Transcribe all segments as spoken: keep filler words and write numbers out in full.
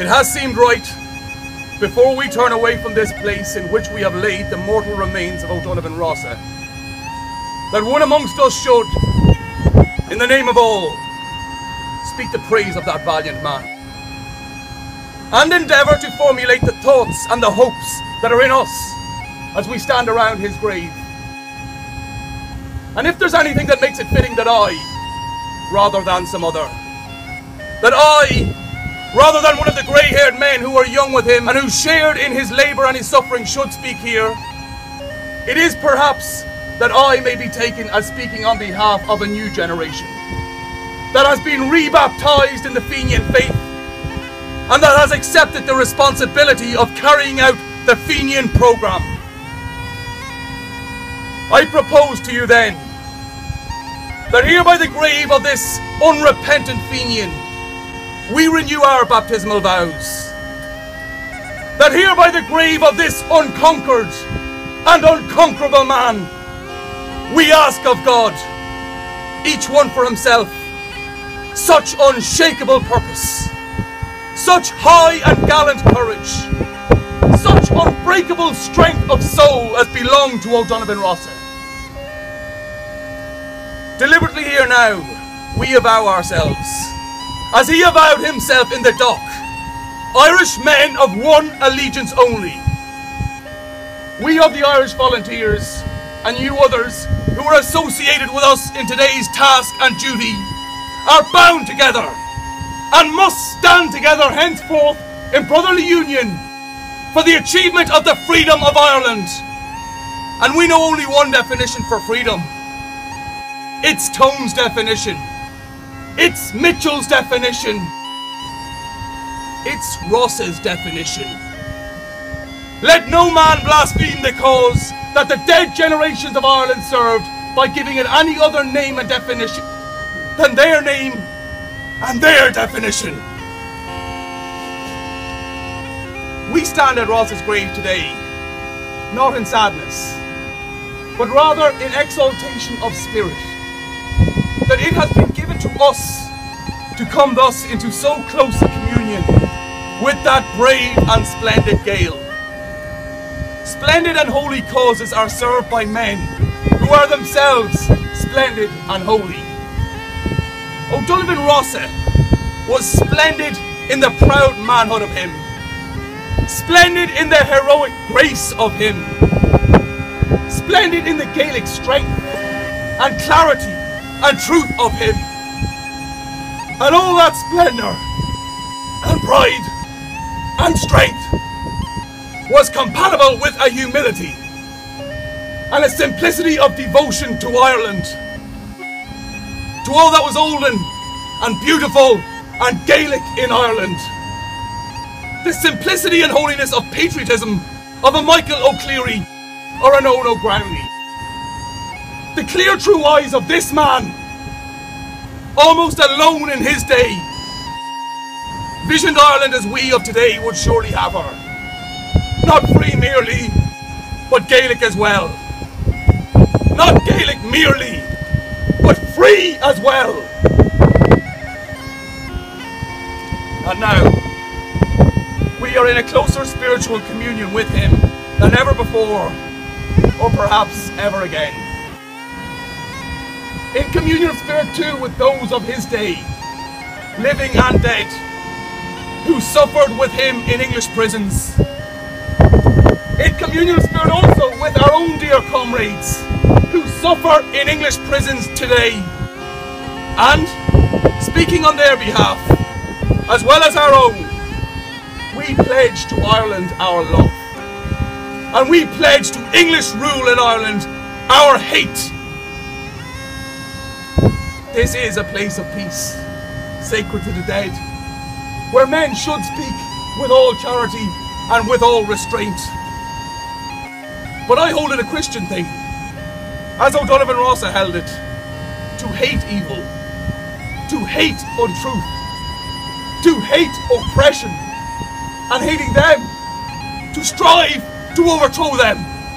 It has seemed right, before we turn away from this place in which we have laid the mortal remains of O'Donovan Rossa, that one amongst us should, in the name of all, speak the praise of that valiant man, and endeavour to formulate the thoughts and the hopes that are in us as we stand around his grave. And if there's anything that makes it fitting that I, rather than some other, that I, rather than one of the grey-haired men who were young with him and who shared in his labour and his suffering should speak here, it is perhaps that I may be taken as speaking on behalf of a new generation that has been re-baptised in the Fenian faith and that has accepted the responsibility of carrying out the Fenian programme. I propose to you then that here by the grave of this unrepentant Fenian we renew our baptismal vows. That here by the grave of this unconquered and unconquerable man we ask of God, each one for himself, such unshakable purpose, such high and gallant courage, such unbreakable strength of soul as belonged to O'Donovan Rossa. Deliberately here now, we avow ourselves, as he avowed himself in the dock, Irish men of one allegiance only. We of the Irish Volunteers, and you others who are associated with us in today's task and duty, are bound together and must stand together henceforth in brotherly union for the achievement of the freedom of Ireland. And we know only one definition for freedom. It's Tone's definition. It's Mitchell's definition. It's Ross's definition. Let no man blaspheme the cause that the dead generations of Ireland served by giving it any other name and definition than their name and their definition. We stand at Ross's grave today, not in sadness, but rather in exaltation of spirit, that it has been given to us to come thus into so close a communion with that brave and splendid Gael. Splendid and holy causes are served by men who are themselves splendid and holy. O'Donovan Rossa was splendid in the proud manhood of him, splendid in the heroic grace of him, splendid in the Gaelic strength and clarity and truth of him, and all that splendour and pride and strength was compatible with a humility and a simplicity of devotion to Ireland, to all that was olden and beautiful and Gaelic in Ireland. The simplicity and holiness of patriotism of a Michael O'Clery or an Owen O'Growney. The clear true eyes of this man, almost alone in his day, visioned Ireland as we of today would surely have her. Not free merely, but Gaelic as well. Not Gaelic merely, but free as well. And now, we are in a closer spiritual communion with him than ever before, or perhaps ever again. In communion of spirit too with those of his day, living and dead, who suffered with him in English prisons. In communion of spirit also with our own dear comrades, who suffer in English prisons today. And, speaking on their behalf, as well as our own, we pledge to Ireland our love. And we pledge to English rule in Ireland our hate. This is a place of peace, sacred to the dead, where men should speak with all charity and with all restraint. But I hold it a Christian thing, as O'Donovan Rossa held it, to hate evil, to hate untruth, to hate oppression, and hating them, to strive to overthrow them.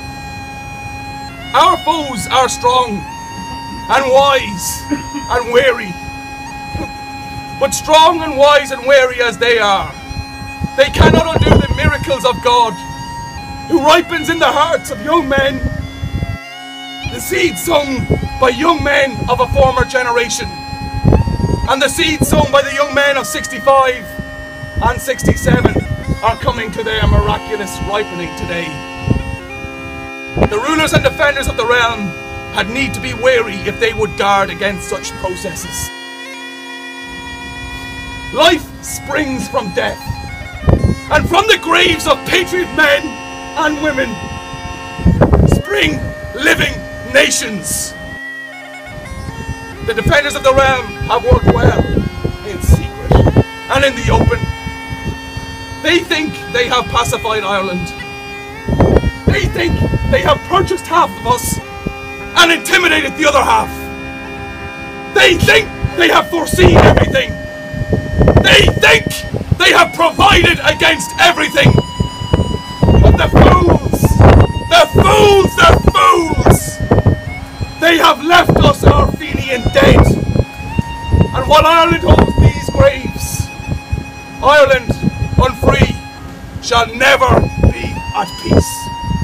Our foes are strong and wise and wary, but strong and wise and wary as they are, They cannot undo the miracles of God, who ripens in the hearts of young men the seed sown by young men of a former generation, and the seed sown by the young men of sixty-five and sixty-seven are coming to their miraculous ripening today. The rulers and defenders of the realm had need to be wary if they would guard against such processes. Life springs from death, and from the graves of patriot men and women spring living nations. The defenders of the realm have worked well in secret and in the open. They think they have pacified Ireland. They think they have purchased half of us and intimidated the other half. They think they have foreseen everything. They think they have provided against everything. But the fools, the fools, the fools, they have left us our Fenian dead. And while Ireland holds these graves, Ireland, unfree, shall never be at peace.